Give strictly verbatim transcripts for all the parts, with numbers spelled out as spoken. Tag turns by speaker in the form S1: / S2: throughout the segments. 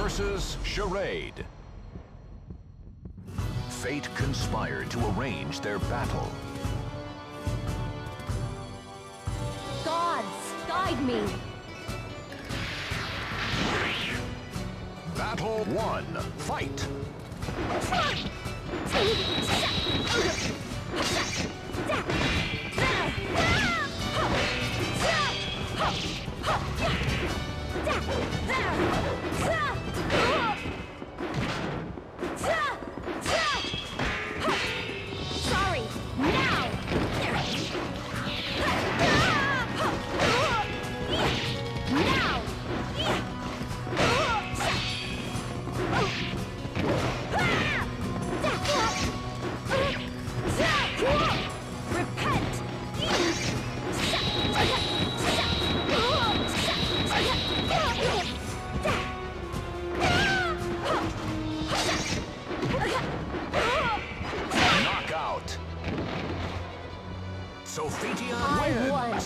S1: versus Charade. Fate conspired to arrange their battle.
S2: Gods, guide me!
S1: Battle one, fight!
S2: Sorry, now! Now! Repent!
S1: Knockout. Sophitia
S2: I
S1: wins.
S2: won.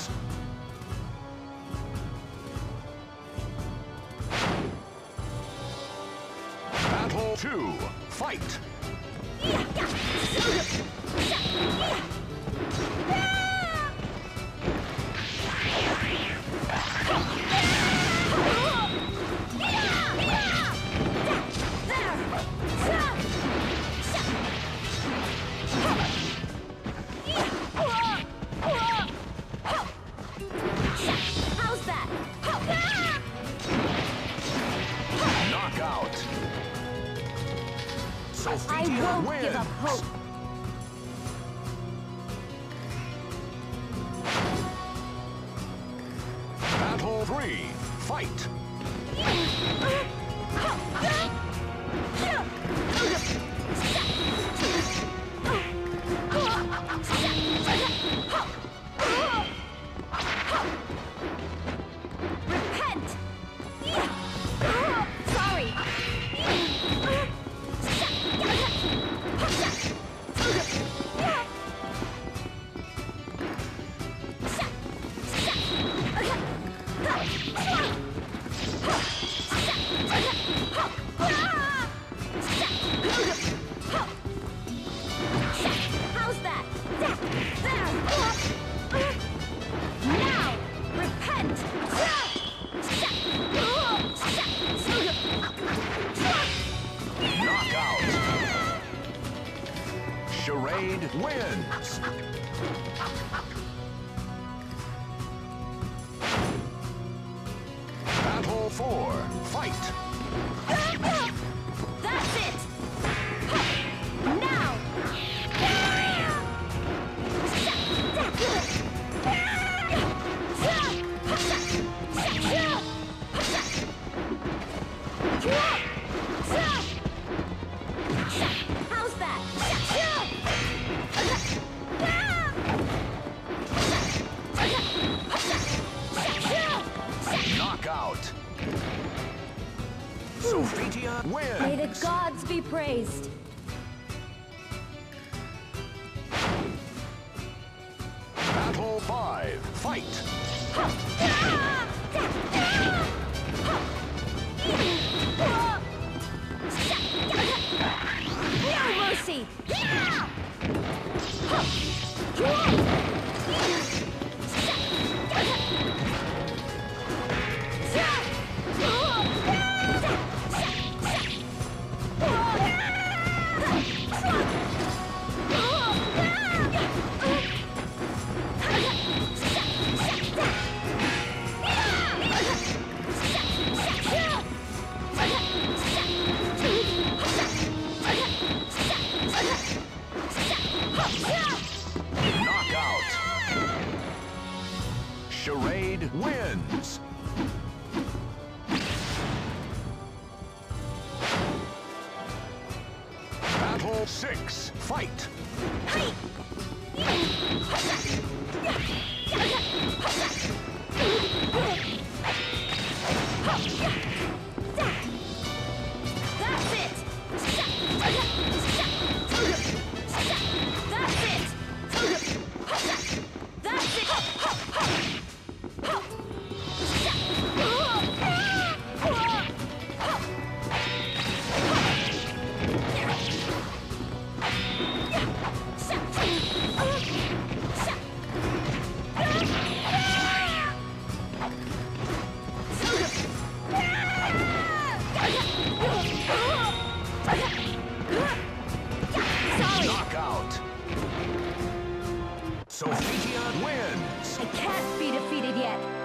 S1: Battle two, fight!
S2: How's that?
S1: Knockout.
S2: I
S1: Sophitia
S2: won't
S1: wins.
S2: give up hope.
S1: Battle three, fight!
S2: Repent! Sorry! How's that? Now! Repent!
S1: Knockout. Charade wins. Battle four, fight!
S2: That's it! Now! How's that?
S1: Knockout. Sophitia wins.
S2: May the gods be praised.
S1: Battle five, fight!
S2: No mercy!
S1: Knockout. Charade wins. Battle six, fight!
S2: That's it! That's it! That's it!
S1: Radiant wins.
S2: I can't be defeated yet.